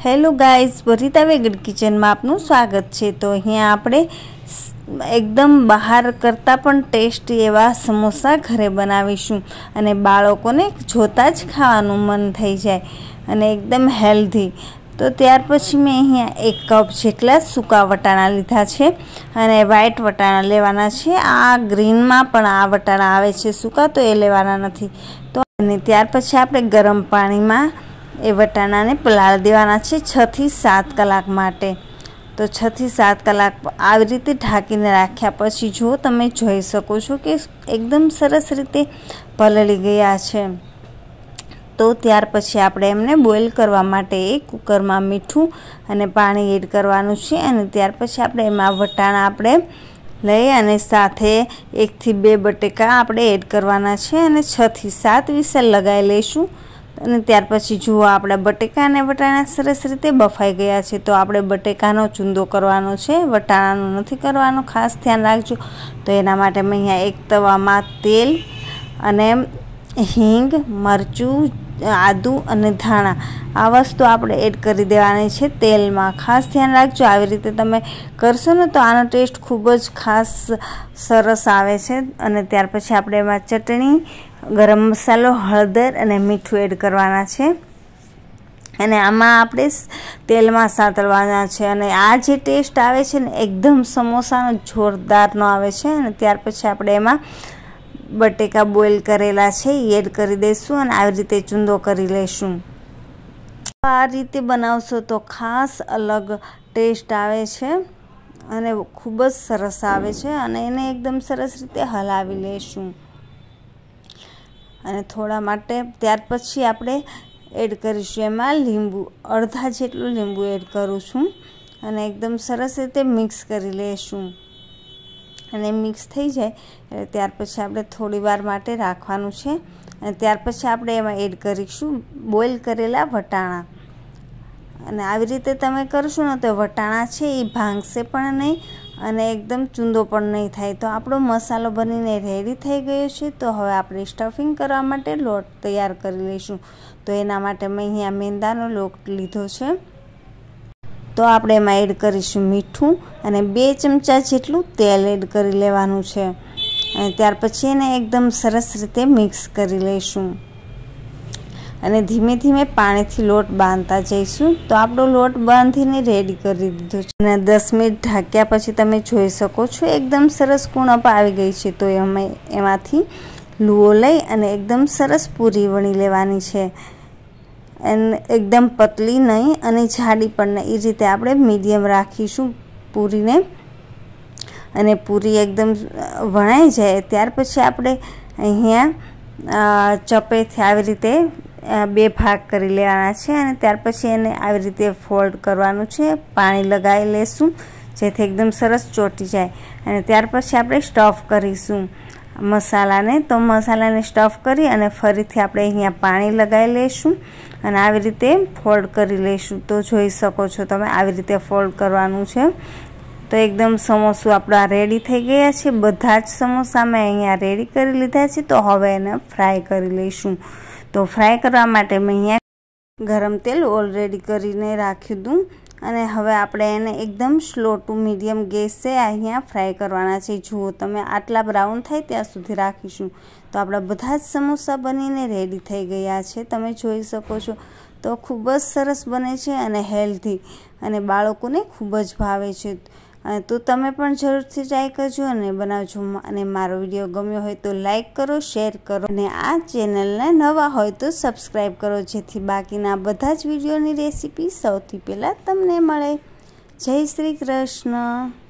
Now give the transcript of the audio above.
Hello guys, वरिता Vegad kitchen में आपनु स्वागत है। तो अहींया आपणे एकदम बहार करता पण टेस्टी एवा समोसा घरे बनावीशुं अने बाळकोने जोता ज खावानुं मन थई जाय अने एकदम हेल्धी। तो त्यार पछी मैं अहींया 1 कप जेटला सूका वटाणा लीधा छे अने व्हाइट वटाणा लेवाना छे। आ ग्रीन में पण आ वटाणा आवे छे सूका, तो ए लेवाना नथी। तो अने त्यार पछी आपणे गरम पाणी में ए वटाणा ने पलाळ देवाना छे 6 થી 7 कलाक माटे। तो 6 થી 7 कलाक આવી રીતે ઢાંકીને રાખ્યા પછી જો તમે જોઈ શકો છો કે એકદમ સરસ રીતે પલળી ગયા છે। તો ત્યાર પછી આપણે એમને બોઇલ કરવા માટે એક કુકરમાં મીઠું અને પાણી એડ કરવાનું છે અને ત્યાર પછી આપણે એમાં વટાણા આપણે લઈ અને સાથે 1 થી 2 બટેકા આપણે એડ કરવાના છે અને 6 થી 7 વિસલ લગાવી લઈશું। અને ત્યાર પછી જુઓ આપણા બટેકા અને વટાણા સરસ રીતે બફાઈ ગયા છે। તો આપણે બટેકાનો ચૂંદો કરવાનો છે, વટાણાનો નથી કરવાનો, ખાસ ધ્યાન રાખજો। તો એના માટે મેં અહીંયા એક તવામાં તેલ અને હિંગ, મરચું, આદુ અને ધાણા આ વસ્તુ આપણે એડ કરી દેવાની છે તેલમાં। ખાસ ધ્યાન રાખજો, આવી રીતે તમે કરશો ને તો આનો ટેસ્ટ ખૂબ જ ખાસ સરસ આવે છે। અને ત્યાર પછી આપણે એમાં ચટણી, गरम मसालो, हळदर अने मीठुं एड करवाना छे अने आमां आपणे तेल में सातळवाना छे अने आ जे टेस्ट आवे छे ने एकदम समोसानो जोरदारनो आवे छे। अने त्यार पछी आपणे एमां बटेका बोइल करेला छे एड करी दईशुं अने આવી રીતે चूंदो करी लेशुं। आ रीते बनावशो तो खास अलग टेस्ट आवे छे अने खूब ज सरस आवे छे अने एने एकदम सरस रीते हलावी लेशुं અને થોડા માટે ત્યાર પછી આપણે એડ કરીશું એમાં લીંબુ, અડધા જેટલું લીંબુ એડ કરું છું અને એકદમ સરસ રીતે મિક્સ કરી લેશું। અને મિક્સ થઈ જાય એટલે ત્યાર પછી આપણે થોડીવાર માટે રાખવાનું છે અને ત્યાર પછી આપણે એમાં એડ કરીશું બોઇલ કરેલા વટાણા। અને આવી રીતે તમે કરશો ને તો વટાણા છે એ ભાંગશે પણ નહીં અને એકદમ ચૂંદો પણ નહીં થાય। તો આપણો મસાલો બનીને રેડી થઈ ગયો છે। તો હવે આપણે સ્ટફિંગ કરવા માટે લોટ તૈયાર કરી લઈશું। તો એના માટે મેં અહીંયા મેંદાનો લોટ લીધો છે। તો આપણે એમાં એડ કરીશું મીઠું અને 2 ચમચા જેટલું તેલ એડ કરી લેવાનું છે અને ત્યાર પછી એને એકદમ સરસ રીતે મિક્સ કરી લઈશું અને ધીમે ધીમે પાણીથી લોટ બાંધતા જઈશું। તો આપણો લોટ બાંધીને રેડી કરી દીધો છે અને 10 મિનિટ ઢાંક્યા પછી તમે જોઈ શકો છો એકદમ સરસ કુણપ આવી ગઈ છે। તો એમાંથી લૂવો લઈ અને એકદમ સરસ પૂરી વણી લેવાની છે અને એકદમ પતલી નહીં અને જાડી પણ નહીં, એ રીતે આપણે મીડિયમ રાખીશું પૂરીને। અને પૂરી એકદમ વણાઈ જાય ત્યાર પછી આપણે અહીંયા ચપેથી આવી રીતે 2 ભાગ કરી લેવાના છે અને ત્યાર પછી એને આવી રીતે ફોલ્ડ કરવાનું છે, પાણી લગાવી લેશું જેથી એકદમ સરસ ચોંટી જાય। અને ત્યાર પછી આપણે સ્ટફ કરીશું મસાલાને। તો મસાલાને સ્ટફ કરી અને ફરીથી આપણે અહીંયા પાણી લગાવી લેશું અને આવી રીતે ફોલ્ડ કરી લેશું। તો જોઈ શકો છો તમે આવી રીતે ફોલ્ડ કરવાનું છે। તો એકદમ સમોસું આપણા રેડી થઈ ગયા છે। બધા જ સમોસા મેં અહીંયા રેડી કરી લીધા છે। તો હવે એને ફ્રાય કરી લઈશું। તો ફ્રાય કરવા માટે મેં અહીંયા ગરમ તેલ ઓલરેડી કરીને રાખ્યું હતું અને હવે આપણે એને એકદમ સ્લો ટુ મીડિયમ ગેસે અહીંયા ફ્રાય કરવાના છે। જુઓ તમે આટલા બ્રાઉન થાય ત્યાં સુધી રાખીશું। તો આપણા બધા જ સમોસા બનીને રેડી થઈ ગયા છે, તમે જોઈ શકો છો। તો ખૂબ જ સરસ બને છે અને હેલ્ધી અને બાળકોને ખૂબ જ ભાવે છે। તો તમે પણ જરૂરથી ટ્રાય કરજો અને બનાવજો। અને મારો વિડીયો ગમ્યો હોય તો લાઈક કરો, શેર કરો અને આ ચેનલને નવા હોય તો સબસ્ક્રાઈબ કરો જેથી બાકીના બધા જ વિડીયોની રેસીપી સૌથી પહેલાં તમને મળે। જય શ્રી કૃષ્ણ।